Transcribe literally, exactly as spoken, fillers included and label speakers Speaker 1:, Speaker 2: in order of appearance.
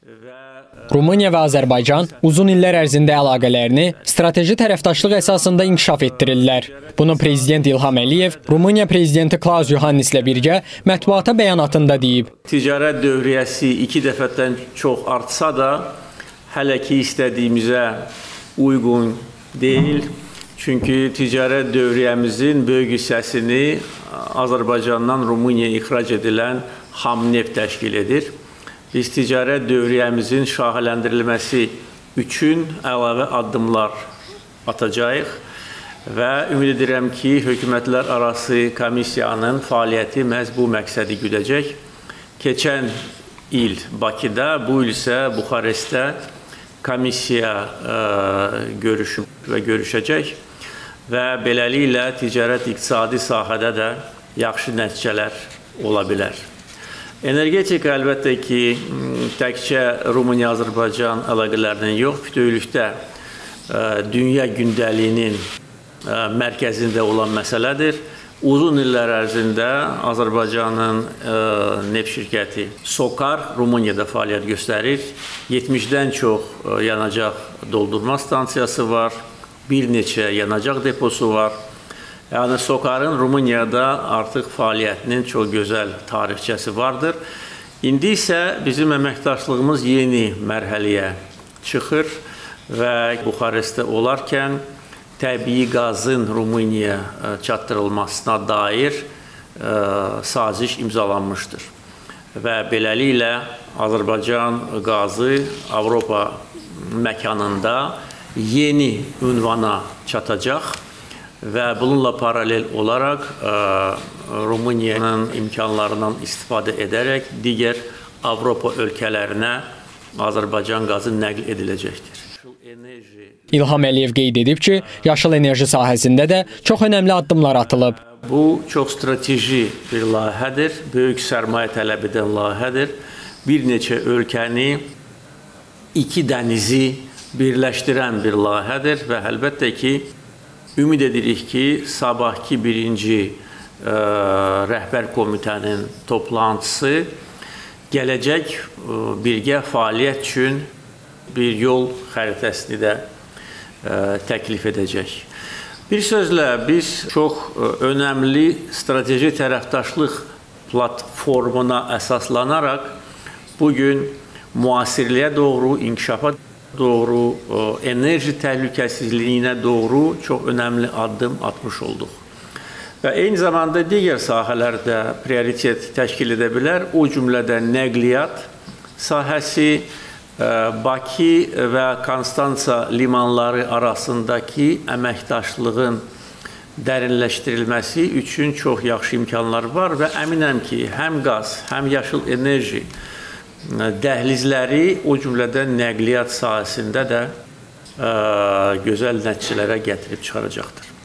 Speaker 1: Rumıniya və Azərbaycan uzun illər ərzində əlaqələrini strateji tərəfdaşlıq əsasında inkişaf etdirirlər. Bunu Prezident İlham Əliyev Rumıniya Prezidenti Klaus Yohannislə birgə mətbuata bəyanatında deyib.
Speaker 2: Ticarət dövriyyəsi iki dəfədən çox artsa da, hələ ki istədiyimizə uyğun deyil. Çünki ticarət dövriyyəmizin böyük hissəsini Azərbaycandan Rumuniyaya ixrac edilən xam neft təşkil edir. Biz ticarət dövriyyəmizin şaxələndirilməsi üçün əlavə addımlar atacağıq və ümid edirəm ki, hökumətlər arası komissiyanın fəaliyyəti məhz bu məqsədi güdəcək. Keçən il Bakıda, bu il isə Buxarestdə komissiya görüşüb və görüşəcək və beləliklə ticarət iqtisadi sahədə də yaxşı nəticələr ola bilər. Energetika əlbəttə ki, təkcə Rumıniya-Azərbaycan əlaqələrinin yox, bütövlükdə dünya gündəliyinin mərkəzində olan məsələdir. Uzun illər ərzində Azərbaycanın neft şirkəti SOCAR Rumuniyada fəaliyyət göstərir. yetmişdən çox yanacaq doldurma stansiyası var, bir neçə yanacaq deposu var. Yəni, SOCAR-ın Rumuniyada artıq fəaliyyətinin çox gözəl tarixçəsi vardır. İndi isə bizim əməkdaşlığımız yeni mərhələyə çıxır və Buxarestdə olarkən təbii qazın Rumuniyaya çatdırılmasına dair saziş imzalanmışdır. Və beləliklə Azərbaycan qazı Avropa məkanında yeni ünvana çatacaq. Və bununla paralel olaraq Rumıniyanın imkanlarından istifadə edərək digər Avropa ölkələrinə Azərbaycan qazı nəql ediləcəkdir.
Speaker 1: İlham Əliyev qeyd edib ki, yaşıl enerji sahəsində də çox önəmli addımlar atılıb.
Speaker 2: Bu çox strateji bir layihədir, böyük sərmayə tələb edən layihədir. Bir neçə ölkəni, iki dənizi birləşdirən bir layihədir və əlbəttə ki, ümid edirik ki, sabahki birinci ə, rəhbər komitənin toplantısı gələcək ə, birgə fəaliyyət üçün bir yol xəritəsini də ə, təklif edəcək. Bir sözlə, biz çox ə, önəmli strateji tərəfdaşlıq platformuna əsaslanaraq bugün müasirliyə doğru, inkişafa doğru, enerji təhlükəsizliyinə doğru çox önəmli addım atmış olduq. Və eyni zamanda digər sahələrdə prioritet təşkil edə bilər. O cümlədən nəqliyyat sahəsi, Bakı və Konstansa limanları arasındakı əməkdaşlığın dərinləşdirilməsi üçün çox yaxşı imkanlar var və əminəm ki, həm qaz, həm yaşıl enerji dəhlizləri, o cümlədən nəqliyyat sahəsində də ə, gözəl nəticələrə gətirib çıxaracaqdır.